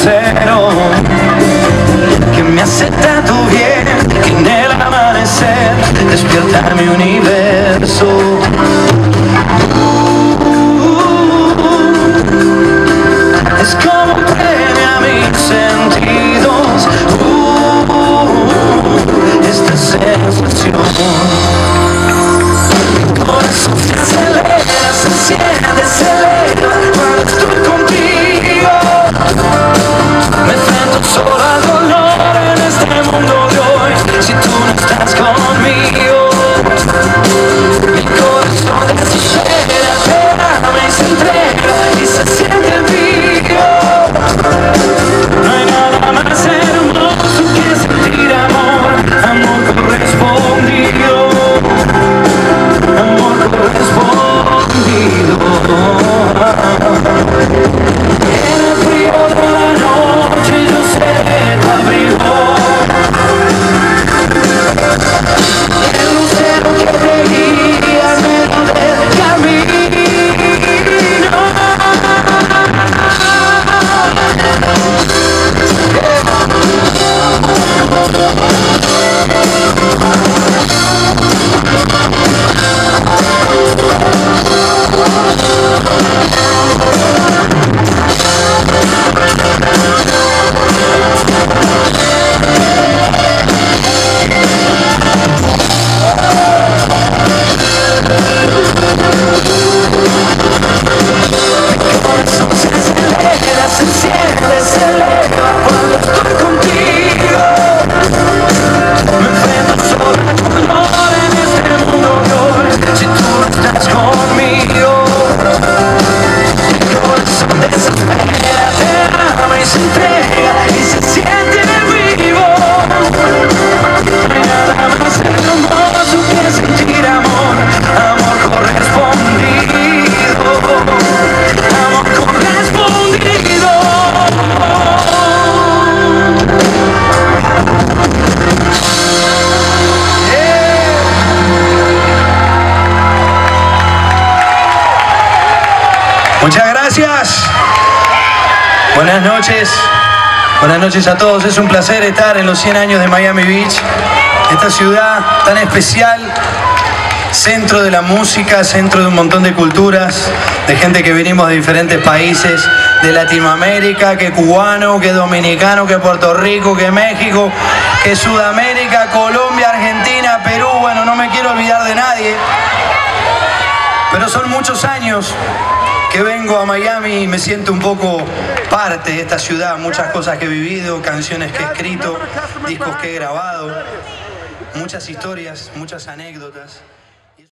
aguacero que me hace tanto bien, que en el amanecer despierta mi universo. Es como un premio a mis sentidos, esta sensación. Mi corazón se acelera, se enciende, se eleva cuando estoy contigo. Me enfrento solo al dolor en este mundo de hoy, si tú no estás conmigo. Mi corazón desespera, te ama y se entrega y se siente vivo. No hay nada más hermoso que sentir amor, amor correspondido, amor correspondido. En el frío de la noche yo seré tu abrigo, el lucero que te guía en medio del camino. Se enciende, se eleva cuando estoy contigo. Me enfrento solo al dolor en este mundo de hoy, si tú no estás conmigo. Mi corazón desespera, te ama y se entrega y se siente vivo. No hay nada más hermoso que sentir amor, amor correspondido, amor correspondido. Muchas gracias. Buenas noches. Buenas noches a todos. Es un placer estar en los 100 años de Miami Beach, esta ciudad tan especial, centro de la música, centro de un montón de culturas, de gente que venimos de diferentes países, de Latinoamérica, que cubano, que dominicano, que Puerto Rico, que México, que Sudamérica, Colombia, Argentina, Perú. Bueno, no me quiero olvidar de nadie, pero son muchos años que vengo a Miami y me siento un poco parte de esta ciudad. Muchas cosas que he vivido, canciones que he escrito, discos que he grabado, muchas historias, muchas anécdotas.